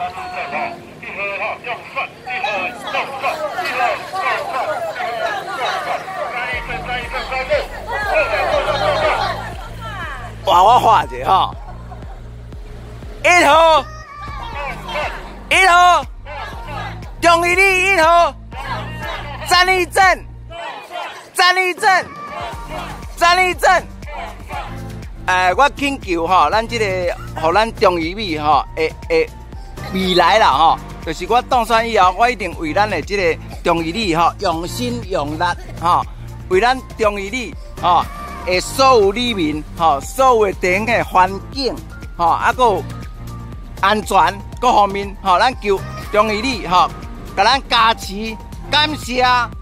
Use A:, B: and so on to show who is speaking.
A: 哇，我画一下吼，1号，1号，中义里1号，张立正，张立正，张立正。我请求吼，咱这个，互咱中义米吼，未来啦吼，就是我当选以后，我一定为咱的这个中义里吼，用心用力吼，为咱中义里吼。所有里民吼，所有的地方的环境吼，啊个安全各方面吼，咱求中义里吼，甲咱加持，感谢。